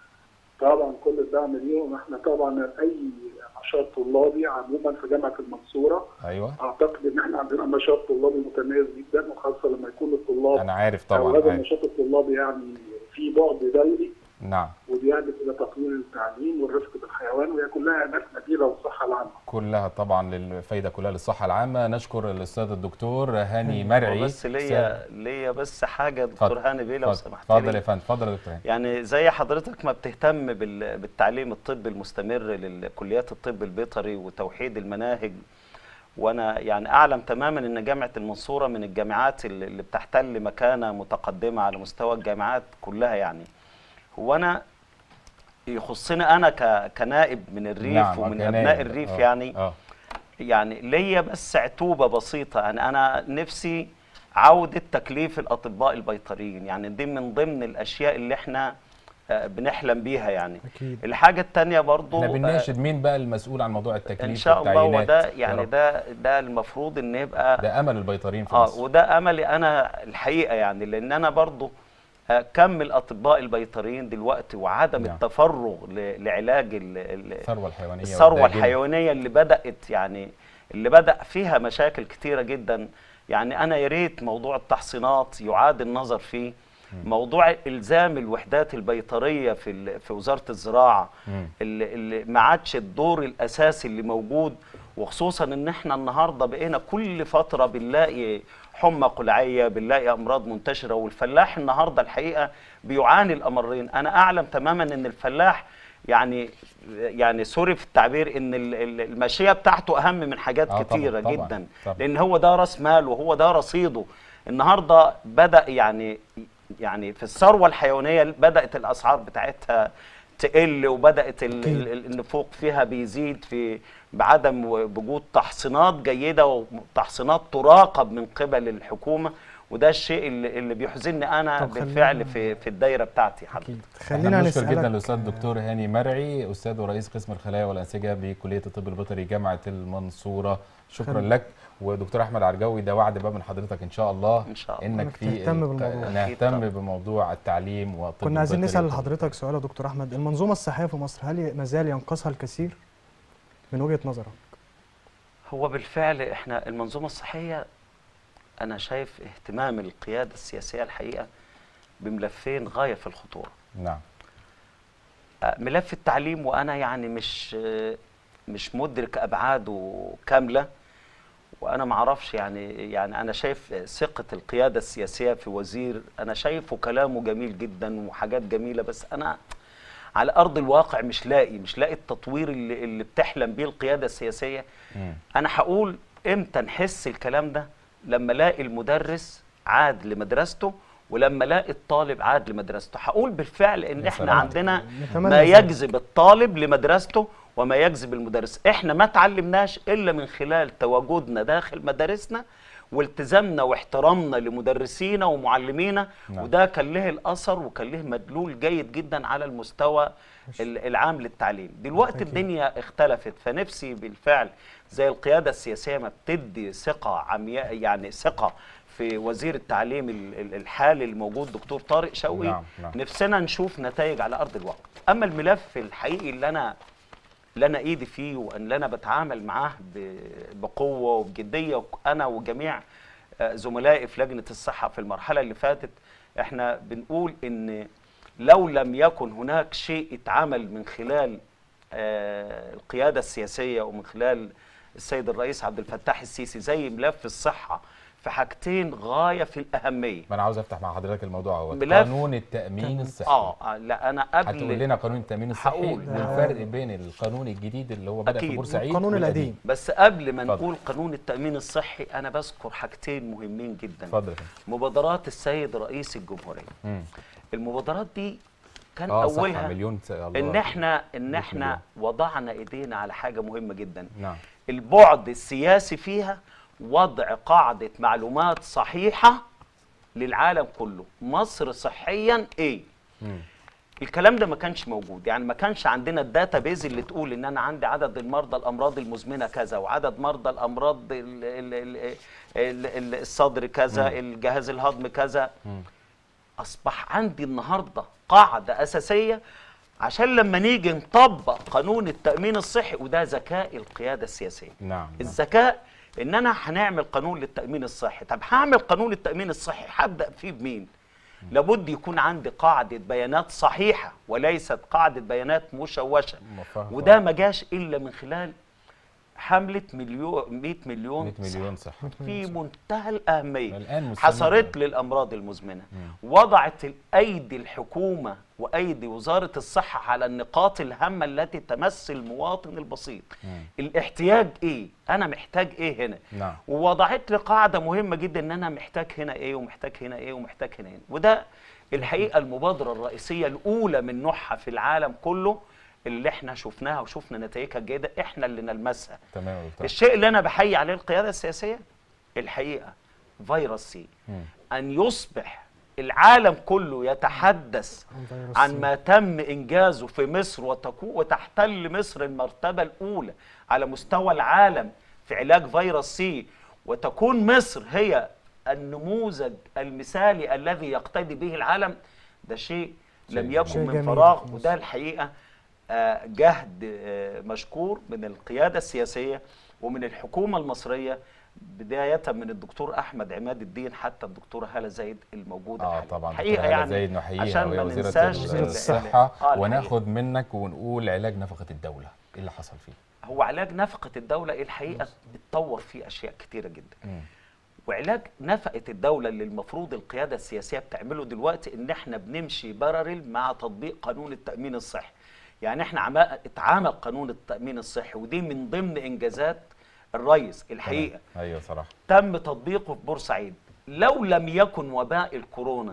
طبعا كل الدعم ليهم. احنا طبعا اي نشاط طلابي عموما في جامعه المنصوره، ايوه اعتقد ان احنا عندنا نشاط طلابي متميز جدا، وخاصه لما يكون الطلاب انا عارف طبعا. هذا النشاط الطلابي يعني في بعد دولي، نعم، وبيهدف الى تطوير التعليم والرفق بالحيوان، وهي كلها اهداف نبيله والصحه العامه. كلها طبعا للفايده كلها للصحه العامه. نشكر الاستاذ الدكتور هاني مرعي. بس ليا ليا بس حاجه دكتور هاني بيه لو سمحت لي. اتفضل يا فندم. اتفضل يا دكتور هاني. يعني زي حضرتك ما بتهتم بالتعليم الطبي المستمر للكليات الطب البيطري وتوحيد المناهج، وانا يعني اعلم تماما ان جامعه المنصوره من الجامعات اللي بتحتل مكانه متقدمه على مستوى الجامعات كلها. يعني هو انا يخصني انا كنائب من الريف، نعم، ومن ابناء الريف، أوه. يعني أوه. يعني ليا بس عتوبه بسيطه، يعني انا نفسي عوده تكليف الاطباء البيطريين، يعني دي من ضمن الاشياء اللي احنا بنحلم بيها. يعني أكيد. الحاجه الثانيه برضو احنا بنناشد مين بقى المسؤول عن موضوع التكليف ان شاء الله، وده يعني ده ده المفروض ان يبقى ده امل البيطريين في اه مصر. وده املي انا الحقيقه، يعني لان انا برضو كم الاطباء البيطريين دلوقتي وعدم نعم. التفرغ لعلاج الثروه الحيوانيه الثروه الحيوانيه اللي بدات يعني اللي بدا فيها مشاكل كتيره جدا. يعني انا يا ريت موضوع التحصينات يعاد النظر فيه، موضوع الزام الوحدات البيطريه في في وزاره الزراعه اللي, اللي ما عادش الدور الاساسي اللي موجود، وخصوصا ان احنا النهارده بقينا كل فتره بنلاقي حمى قلعيه، بنلاقي امراض منتشره، والفلاح النهارده الحقيقه بيعاني الامرين. انا اعلم تماما ان الفلاح يعني يعني سوري في التعبير ان الماشيه بتاعته اهم من حاجات آه كتيره طبعًا جدا طبعًا. لان هو ده راس ماله وهو ده رصيده. النهارده بدا يعني يعني في الثروه الحيوانيه بدات الاسعار بتاعتها تقل، وبدات النفوق فيها بيزيد في بعدم وجود تحصينات جيده وتحصينات تراقب من قبل الحكومه، وده الشيء اللي, اللي بيحزنني انا بالفعل في في الدايره بتاعتي. حضرتك خلينا نشكر جدا الاستاذ الدكتور هاني مرعي، استاذ ورئيس قسم الخلايا والانسجه بكليه الطب البيطري جامعه المنصوره. شكرا خلي. لك. ودكتور احمد عرجاوي ده وعد بقى من حضرتك ان شاء الله ان شاء الله انك في تهتم بالموضوع نهتم بموضوع التعليم والطب. كنا عايزين نسال لحضرتك سؤال يا دكتور احمد، المنظومه الصحيه في مصر هل ما زال ينقصها الكثير من وجهه نظرك؟ هو بالفعل احنا المنظومه الصحيه انا شايف اهتمام القياده السياسيه الحقيقه بملفين غايه في الخطوره. نعم. ملف التعليم، وانا يعني مش مش مدرك ابعاده كامله، وانا ما اعرفش يعني يعني انا شايف ثقه القياده السياسيه في وزير، انا شايفه كلامه جميل جدا وحاجات جميله، بس انا على ارض الواقع مش لاقي مش لاقي التطوير اللي, اللي بتحلم بيه القياده السياسيه. م. انا هقول امتى نحس الكلام ده؟ لما الاقي المدرس عاد لمدرسته ولما الاقي الطالب عاد لمدرسته. هقول بالفعل ان احنا عندنا ما يجذب الطالب لمدرسته وما يجذب المدرس. احنا ما تعلمناش الا من خلال تواجدنا داخل مدارسنا والتزامنا واحترامنا لمدرسينا ومعلمينا. نعم. وده كان له الاثر وكان له مدلول جيد جدا على المستوى العام للتعليم. دلوقتي الدنيا اختلفت، فنفسي بالفعل زي القياده السياسيه ما بتدي ثقه عمياء، يعني ثقه في وزير التعليم الحالي الموجود دكتور طارق شوقي. نعم. نعم. نفسنا نشوف نتائج على ارض الواقع. اما الملف الحقيقي اللي انا اللي انا ايدي فيه وان انا بتعامل معاه بقوه وبجديه، انا وجميع زملائي في لجنه الصحه في المرحله اللي فاتت، احنا بنقول ان لو لم يكن هناك شيء اتعمل من خلال القياده السياسيه ومن خلال السيد الرئيس عبد الفتاح السيسي زي ملف الصحه في حاجتين غايه في الاهميه. ما انا عاوز افتح مع حضرتك الموضوع اهو، قانون التامين الصحي. اه لا انا قبل هتقول لنا قانون التامين الصحي والفرق بين القانون الجديد اللي هو بدا في بورسعيد والقانون القديم. بس قبل ما نقول قانون التامين الصحي انا بذكر حاجتين مهمين جدا. اتفضل. مبادرات السيد رئيس الجمهوريه. مم. المبادرات دي كان آه اولها مليون ان احنا ان احنا مليون. وضعنا ايدينا على حاجه مهمه جدا. نعم. البعد السياسي فيها وضع قاعدة معلومات صحيحة للعالم كله. مصر صحيا ايه؟ مم. الكلام ده ما كانش موجود، يعني ما كانش عندنا الداتا بيز اللي تقول ان انا عندي عدد المرضى الامراض المزمنه كذا، وعدد مرضى الامراض ال ال ال الصدر كذا، مم. الجهاز الهضمي كذا. مم. اصبح عندي النهارده قاعده اساسيه عشان لما نيجي نطبق قانون التامين الصحي، وده ذكاء القياده السياسيه. نعم. الذكاء ان انا هنعمل قانون للتامين الصحي. طب هعمل قانون للتامين الصحي هبدا فيه بمين؟ لابد يكون عندي قاعده بيانات صحيحه وليست قاعده بيانات مشوشه. وده ما جاش الا من خلال حمله مليون مئة مليون مئة مليون صح في منتهى الاهميه، حصرت للامراض المزمنه. مم. وضعت ايدي الحكومه وايدي وزاره الصحه على النقاط الهامه التي تمس المواطن البسيط. مم. الاحتياج ايه؟ انا محتاج ايه هنا؟ نعم. ووضعت لي قاعده مهمه جدا ان انا محتاج هنا ايه ومحتاج هنا ايه ومحتاج هنا ايه. وده الحقيقه المبادره الرئيسيه الاولى من نوعها في العالم كله اللي احنا شفناها وشفنا نتائجها الجيده، احنا اللي نلمسها. تمام. الشيء اللي انا بحيي عليه القياده السياسيه الحقيقه فيروس سي. مم. ان يصبح العالم كله يتحدث عن ما تم انجازه في مصر وتحتل مصر المرتبه الاولى على مستوى العالم في علاج فيروس سي، وتكون مصر هي النموذج المثالي الذي يقتدي به العالم. ده شيء لم يكن من فراغ، وده الحقيقه جهد مشكور من القيادة السياسية ومن الحكومة المصرية، بداية من الدكتور أحمد عماد الدين حتى الدكتورة هالة زايد الموجودة اه طبعا حقيقة يعني زايد نحييها وهي وزيرة الصحة. آه وناخد منك ونقول علاج نفقة الدولة ايه اللي حصل فيه؟ هو علاج نفقة الدولة الحقيقة اتطور فيه أشياء كتيرة جدا. م. وعلاج نفقة الدولة اللي المفروض القيادة السياسية بتعمله دلوقتي ان احنا بنمشي بارلل مع تطبيق قانون التأمين الصحي. يعني احنا اتعامل قانون التأمين الصحي ودي من ضمن انجازات الرئيس الحقيقة. ايوه صراحة. تم تطبيقه في بورسعيد. لو لم يكن وباء الكورونا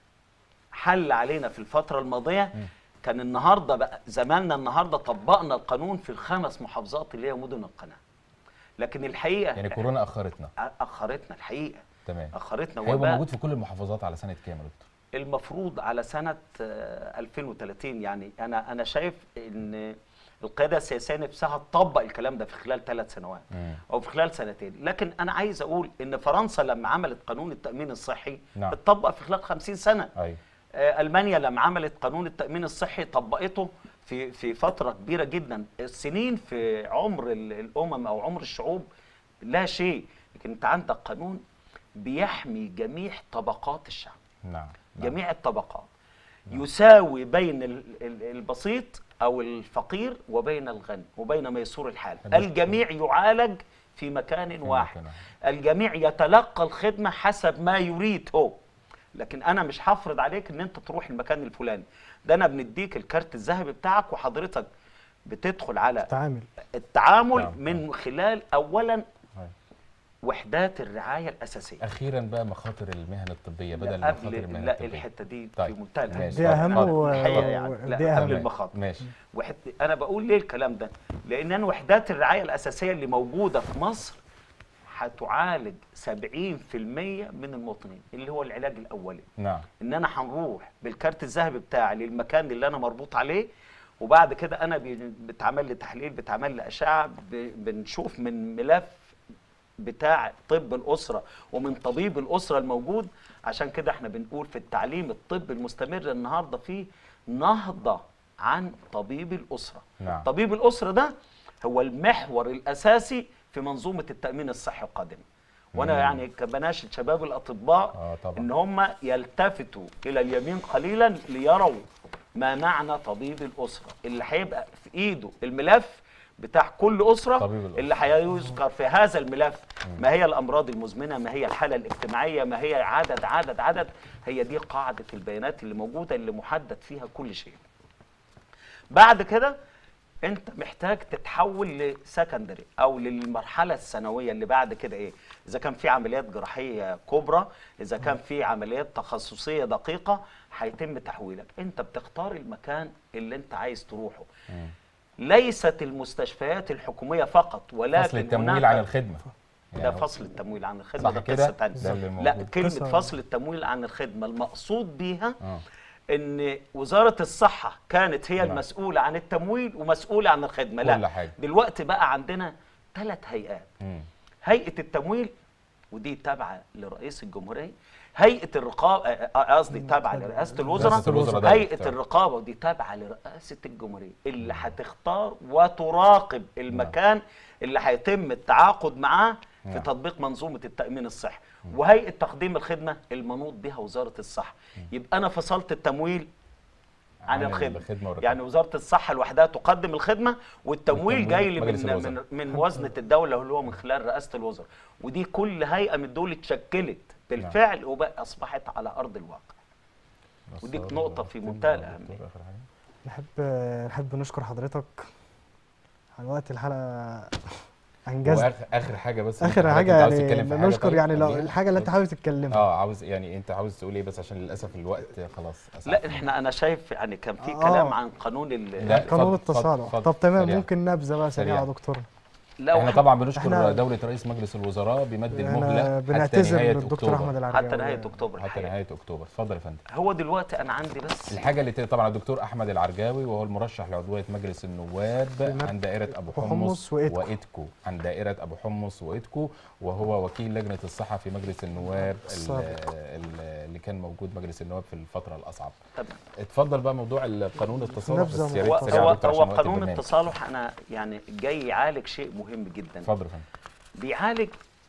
حل علينا في الفترة الماضية م. كان النهارده بقى زماننا النهارده طبقنا القانون في الخمس محافظات اللي هي مدن القناة. لكن الحقيقة يعني كورونا اخرتنا. اخرتنا الحقيقة. تمام. اخرتنا. هيبقى موجود في كل المحافظات على سنة كام يا دكتور؟ المفروض على سنة ألفين وثلاثين. يعني أنا أنا شايف إن القيادة السياسية نفسها تطبق الكلام ده في خلال ثلاث سنوات مم. أو في خلال سنتين. لكن أنا عايز أقول إن فرنسا لما عملت قانون التأمين الصحي نعم. اتطبق في خلال خمسين سنة. أي. ألمانيا لما عملت قانون التأمين الصحي طبقته في في فترة كبيرة جدا. السنين في عمر الأمم أو عمر الشعوب لا شيء، لكن أنت عندك قانون بيحمي جميع طبقات الشعب. نعم. جميع الطبقات. نعم. يساوي بين البسيط أو الفقير وبين الغني وبين ميسور الحال. الجميع يعالج في مكان واحد. الجميع يتلقى الخدمة حسب ما يريد هو. لكن أنا مش هفرض عليك إن أنت تروح المكان الفلاني. ده أنا بنديك الكارت الذهبي بتاعك وحضرتك بتدخل على التعامل, التعامل نعم. من خلال أولاً وحدات الرعاية الأساسية. أخيراً بقى مخاطر المهن الطبية بدل مخاطر المهن لا الطبية. لا الحتة دي طيب. في منتهى الأهمية. دي أهم الحقيقة يعني لا قبل المخاطر. ماشي. وحد... أنا بقول ليه الكلام ده؟ لأن أنا وحدات الرعاية الأساسية اللي موجودة في مصر هتعالج سبعين في المية من المواطنين، اللي هو العلاج الاولي. نعم. ان انا هنروح بالكارت الذهبي بتاعي للمكان اللي انا مربوط عليه، وبعد كده انا بتعمل لي تحليل، بتعمل لي اشعه، بنشوف من ملف بتاع طب الاسره ومن طبيب الاسره الموجود. عشان كده احنا بنقول في التعليم الطب المستمر النهارده فيه نهضه عن طبيب الاسره. نعم. طبيب الاسره ده هو المحور الاساسي في منظومه التامين الصحي القادمه. وانا مم. يعني كبناشد شباب الاطباء آه طبعا. ان هم يلتفتوا الى اليمين قليلا ليروا ما معنى طبيب الاسره اللي هيبقى في ايده الملف بتاع كل اسره، طبيب الأسرة. اللي هيذكر في هذا الملف ما هي الامراض المزمنه، ما هي الحاله الاجتماعيه، ما هي عدد عدد عدد. هي دي قاعده البيانات اللي موجوده اللي محدد فيها كل شيء. بعد كده انت محتاج تتحول لسكندري او للمرحله الثانويه اللي بعد كده ايه؟ اذا كان في عمليات جراحيه كبرى، اذا كان في عمليات تخصصيه دقيقه، هيتم تحويلك. انت بتختار المكان اللي انت عايز تروحه. مم. ليست المستشفيات الحكوميه فقط، ولكن فصل التمويل هناك عن الخدمه. ده يعني فصل التمويل عن الخدمه، صح ده كده؟ قصه ثانيه. ده اللي لا، موجود. كلمه قصة- فصل التمويل عن الخدمه المقصود بيها اه ان وزاره الصحه كانت هي نعم. المسؤوله عن التمويل ومسؤوله عن الخدمه. لا، كل حاجة. دلوقتي بقى عندنا ثلاث هيئات. مم. هيئه التمويل ودي تابعه لرئيس الجمهوريه، هيئه الرقابه قصدي تابعه لرئاسه الوزراء، رئاسة الوزراء ده هيئه بتاع- الرقابه ودي تابعه لرئاسه الجمهوريه اللي هتختار وتراقب المكان اللي هيتم التعاقد معاه في نعم. تطبيق منظومه التامين الصحي. وهيئه تقديم الخدمه المنوط بها وزاره الصحه. يبقى انا فصلت التمويل عن عن الخدمه، الخدمة والرقابة. يعني وزاره الصحه لوحدها تقدم الخدمه، والتمويل والتمويل جاي لي مجلس من الوزراء. من من موازنه الدوله اللي هو من خلال رئاسه الوزراء. ودي كل هيئه من دول اتشكلت بالفعل وبقى اصبحت على ارض الواقع. وديك نقطة في منتهى الأهمية. نحب نحب نشكر حضرتك على وقت الحلقه انجزت. واخر اخر حاجه بس اخر حضرتك حاجه أنت عاوز يعني تتكلم في حاجة نشكر طيب؟ يعني لو قبليها؟ الحاجه اللي انت حابب تتكلمها. اه عاوز يعني انت عاوز تقول ايه؟ بس عشان للاسف الوقت خلاص أسعف. لا احنا انا شايف يعني كان في آه. كلام عن قانون ال لا، قانون اتفضل، التصالح. اتفضل، طب تمام، سريع. ممكن نبذه بقى سريعه يا سريع. دكتور. لو احنا طبعا بنشكر إحنا- دولة رئيس مجلس الوزراء بمد المهلة احنا حتى بنعتذر نهاية للدكتور أكتوبر. احمد العربي. حتى نهاية أكتوبر حتى الحقيقة. نهاية أكتوبر. اتفضل يا فندم. هو دلوقتي أنا عندي بس الحاجة اللي ت- طبعا الدكتور أحمد العرجاوي وهو المرشح لعضوية مجلس النواب في عن دائرة أبو حمص حمص وإيدكو. وإيدكو، عن دائرة أبو حمص وإيدكو، وهو وكيل لجنة الصحة في مجلس النواب ال- السابق. ال- اللي كان موجود مجلس النواب في الفترة الأصعب. طب اتفضل بقى موضوع القانون التصالح نبذة بس يا ريت هو سريع هو, يا دكتور هو عشان وقت قانون البرنامج. التصالح أنا يعني جاي يعالج شيء مهم جدا. اتفضل يا فندم. بيعالج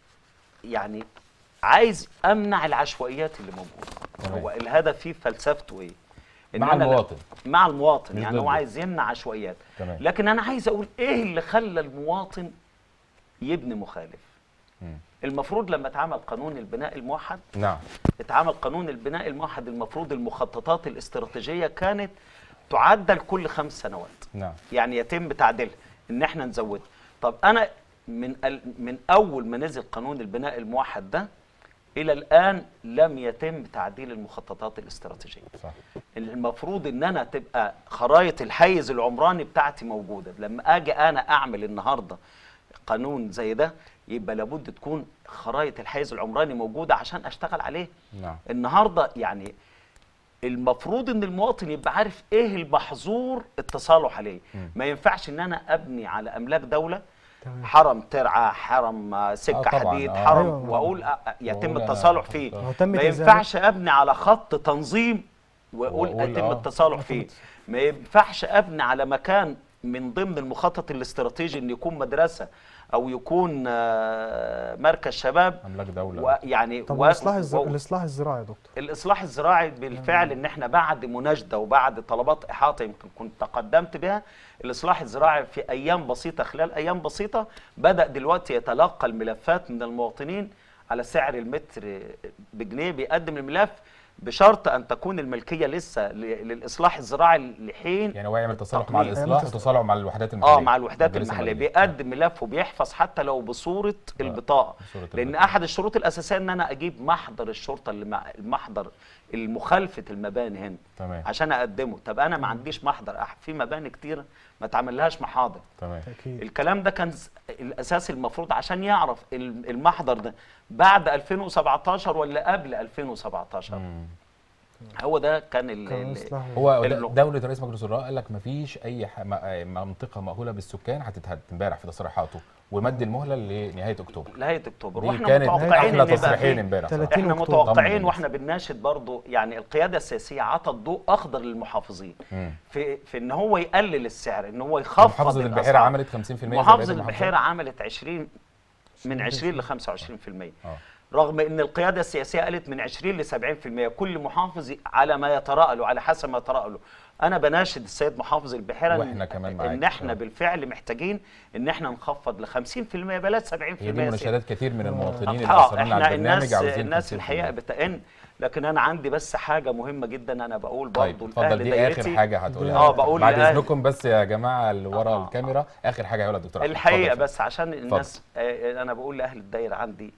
يعني عايز أمنع العشوائيات اللي موجودة. تمام. هو الهدف فيه فلسفته إيه؟ إن مع أنا لا- المواطن. مع المواطن، مش يعني هو ضده. عايز يمنع عشوائيات. تمام. لكن أنا عايز أقول إيه اللي خلى المواطن يبني مخالف. مم. المفروض لما اتعمل قانون البناء الموحد، نعم. اتعمل قانون البناء الموحد، المفروض المخططات الاستراتيجية كانت تعدل كل خمس سنوات. نعم. يعني يتم تعديلها ان احنا نزودها. طب انا من ال- من اول ما نزل قانون البناء الموحد ده الى الان لم يتم تعديل المخططات الاستراتيجيه. صح. المفروض ان انا تبقى خرائط الحيز العمراني بتاعتي موجوده. لما اجي انا اعمل النهارده قانون زي ده يبقى لابد تكون خرائط الحيز العمراني موجوده عشان اشتغل عليه. نعم. النهارده يعني المفروض ان المواطن يبقى عارف ايه المحظور التصالح عليه. مم. ما ينفعش ان انا ابني على املاك دوله تمام. حرم ترعه، حرم آه، سكه آه طبعاً، حديد، آه. حرم، أيوة. واقول آه، آه، يتم وأقول أنا التصالح هحط- فيه. مهتم ما بإزالة. ينفعش ابني على خط تنظيم واقول وأقول يتم آه. التصالح فيه. ما ينفعش ابني على مكان من ضمن المخطط الاستراتيجي ان يكون مدرسه او يكون آه، مركز شباب. أملاك دولة. ويعني طب و- الاصلاح الز... و- الاصلاح الزراعي يا دكتور. الاصلاح الزراعي بالفعل ان احنا بعد مناشده وبعد طلبات احاطه يمكن كنت تقدمت بها، الاصلاح الزراعي في ايام بسيطه، خلال ايام بسيطه بدا دلوقتي يتلقى الملفات من المواطنين على سعر المتر بجنيه. بيقدم الملف بشرط ان تكون الملكيه لسه ل- للاصلاح الزراعي لحين يعني هو يعمل تصالح مع تقنين. الإصلاح وتصالح مع الوحدات المحلية. اه مع الوحدات المدارس المحليه. المالية. بيقدم ملف وبيحفظ حتى لو بصوره البطاقه. بصورة لان البطاقة. احد الشروط الاساسيه ان انا اجيب محضر الشرطه اللي مع المحضر المخالفه المباني هنا تمام. عشان اقدمه. طب انا ما عنديش محضر. أح- في مباني كتيره ما تعملهاش محاضر. تمام. اكيد. الكلام ده كان ز- الاساسي المفروض عشان يعرف ال- المحضر ده بعد ألفين وسبعتاشر ولا قبل ألفين وسبعتاشر. مم. هو ده كان ال- كان ال- مصلحة. هو ال- د- دولة رئيس مجلس الوزراء قال لك مفيش أي ح- م- منطقة مأهولة بالسكان هتتهد امبارح في تصريحاته، ومد المهلة لنهاية أكتوبر. نهاية اكتوبر. دي واحنا كانت متوقعين أحلى ان يبقى تصريحين في- امبارح. تلاتين احنا أكتوبر. طمن متوقعين الناس. واحنا بنناشد برضو يعني القياده السياسيه عطت ضوء اخضر للمحافظين مم. في في ان هو يقلل السعر، ان هو يخفض محافظة البحيرة الأسعار. عملت خمسين في المية زي محافظه بقية المحافظات. البحيره عملت عشرين من عشرين ل خمسة وعشرين في المية، آه. رغم ان القياده السياسيه قالت من عشرين ل سبعين في المية، كل محافظ على ما يتراءى له، على حسب ما يتراءى له. انا بناشد السيد محافظ البحيره وإحنا كمان معاك. ان احنا آه. بالفعل محتاجين ان احنا نخفض ل خمسين في المية بلاش سبعين في هي المية. دي مناشدات كتير من المواطنين اللي اه أصرين على احنا البرنامج الناس عاوزين الناس خمسين في الحقيقه المية. بتئن، لكن انا عندي بس حاجه مهمه جدا انا بقول طيب برضه اتفضل، لاهل دي آخر دايرتي. حاجة هتقولها. اه بقول بعد لأهل- إذنكم بس يا جماعة اللي ورا آه. الكاميرا، آخر حاجة هيقولها الدكتور أحمد. الحقيقه اتفضل. بس عشان الناس آه انا بقول لاهل الدايره عندي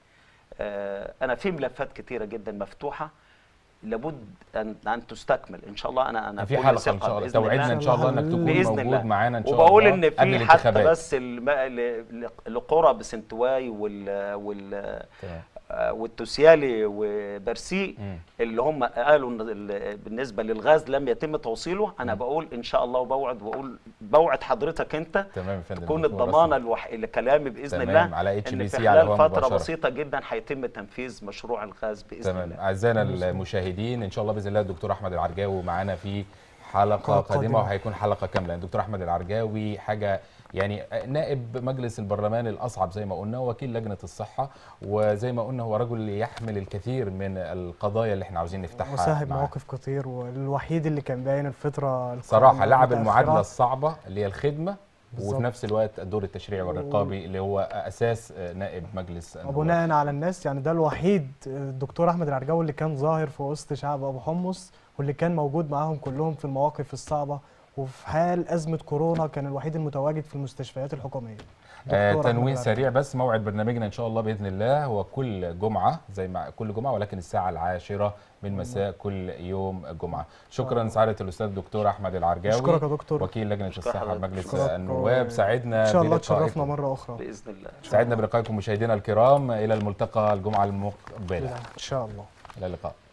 آه انا في ملفات كتيره جدا مفتوحه لابد ان ان تستكمل ان شاء الله. انا انا في كل حلقة ثقة إن شاء الله، بإذن الله. توعدنا إن شاء الله إنك تكون بإذن موجود الله. معانا إن شاء الله. وبقول ان قبل في حتى الانتخابات. بس الم- ل- ل- لقرى بسنتواي وال وال تمام. آه، والتوسيالي وبرسيق مم. اللي هم قالوا ان ال- بالنسبه للغاز لم يتم توصيله. انا بقول ان شاء الله وبوعد وبقول بوعد حضرتك انت تمام يا فندم. تكون دكتور الضمانه رسمي. الوح... لكلامي باذن تمام، الله على اتش ان بي في سي على خلال الهواء فتره مباشرة. بسيطه جدا هيتم تنفيذ مشروع الغاز باذن تمام. الله. اعزائنا المشاهدين، ان شاء الله باذن الله الدكتور احمد العرجاوي معانا في حلقه حلقة قادمه، قادمة. وهيكون حلقه كامله. الدكتور احمد العرجاوي حاجه يعني نائب مجلس البرلمان الاصعب زي ما قلنا، وكيل لجنه الصحه، وزي ما قلنا هو رجل يحمل الكثير من القضايا اللي احنا عاوزين نفتحها وصاحب معاه. مواقف كتير، والوحيد اللي كان باين الفترة صراحه لعب المتأخرة. المعادله الصعبه اللي هي الخدمه، بالظبط. وفي نفس الوقت الدور التشريعي والرقابي اللي هو اساس نائب مجلس النواب. وبناء على الناس يعني ده الوحيد الدكتور احمد العرجاوي اللي كان ظاهر في وسط شعب ابو حمص، واللي كان موجود معاهم كلهم في المواقف الصعبه، وفي حال ازمه كورونا كان الوحيد المتواجد في المستشفيات الحكوميه. آه دكتور أحمد تنويه العرجاوي. سريع بس، موعد برنامجنا ان شاء الله باذن الله هو كل جمعه زي ما كل جمعه، ولكن الساعه العاشره من مساء كل يوم جمعه. شكرا سعاده الاستاذ الدكتور احمد العرجاوي، اشكرك يا دكتور. وكيل لجنه أشكر الصحه حضرتك. بمجلس أشكرك. النواب. سعدنا ان شاء الله بلقائكم. تشرفنا مره اخرى باذن الله. سعدنا بلقائكم مشاهدينا الكرام، الى الملتقى الجمعه المقبله. ان شاء الله. الى اللقاء.